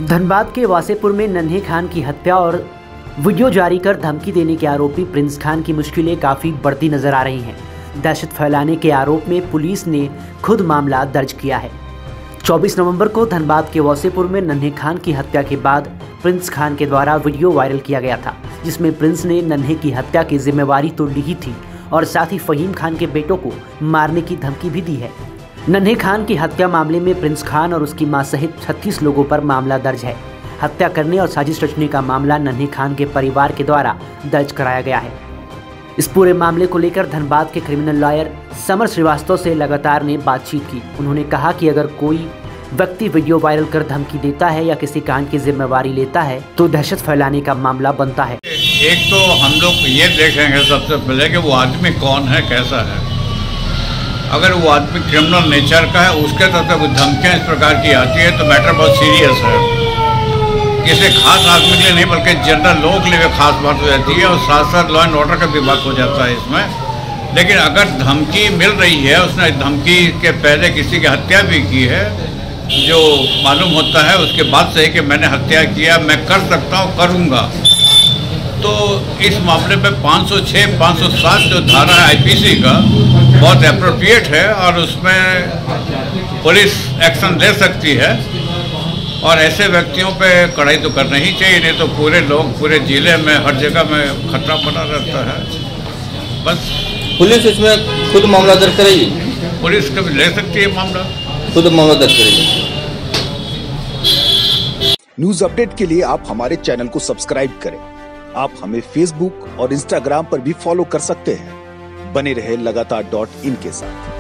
धनबाद के वासेपुर में नन्हे खान की हत्या और वीडियो जारी कर धमकी देने के आरोपी प्रिंस खान की मुश्किलें काफ़ी बढ़ती नजर आ रही हैं। दहशत फैलाने के आरोप में पुलिस ने खुद मामला दर्ज किया है। 24 नवंबर को धनबाद के वासेपुर में नन्हे खान की हत्या के बाद प्रिंस खान के द्वारा वीडियो वायरल किया गया था, जिसमें प्रिंस ने नन्हे की हत्या की जिम्मेवारी तो ली ही थी और साथ ही फहीम खान के बेटों को मारने की धमकी भी दी है। नन्हे खान की हत्या मामले में प्रिंस खान और उसकी मां सहित 36 लोगों पर मामला दर्ज है। हत्या करने और साजिश रचने का मामला नन्हे खान के परिवार के द्वारा दर्ज कराया गया है। इस पूरे मामले को लेकर धनबाद के क्रिमिनल लॉयर समर श्रीवास्तव से लगातार ने बातचीत की। उन्होंने कहा कि अगर कोई व्यक्ति वीडियो वायरल कर धमकी देता है या किसी कांड की जिम्मेवारी लेता है तो दहशत फैलाने का मामला बनता है। एक तो हम लोग ये देखेंगे सबसे पहले कि वो आदमी कौन है, कैसा है। अगर वो आदमी क्रिमिनल नेचर का है, उसके तरफ से कुछ धमकियाँ इस प्रकार की आती है तो मैटर बहुत सीरियस है। किसी खास आदमी के लिए नहीं बल्कि जनरल लोगों के लिए खास बात हो जाती है और साथ साथ लॉ एंड ऑर्डर का भी बात हो जाता है इसमें। लेकिन अगर धमकी मिल रही है, उसने धमकी के पहले किसी की हत्या भी की है, जो मालूम होता है उसके बाद से कि मैंने हत्या किया, मैं कर सकता हूँ, करूँगा, तो इस मामले में 506, 507 जो धारा है आईपीसी का बहुत अप्रोप्रिएट है और उसमें पुलिस एक्शन ले सकती है और ऐसे व्यक्तियों पे कड़ाई तो करना ही चाहिए, नहीं तो पूरे लोग पूरे जिले में हर जगह में खतरा बना रहता है। बस पुलिस इसमें खुद मामला दर्ज करेगी, पुलिस कभी ले सकती है मामला, खुद मामला दर्ज करेगी। न्यूज अपडेट के लिए आप हमारे चैनल को सब्सक्राइब करें। आप हमें फेसबुक और इंस्टाग्राम पर भी फॉलो कर सकते हैं। बने रहे लगातार .in के साथ।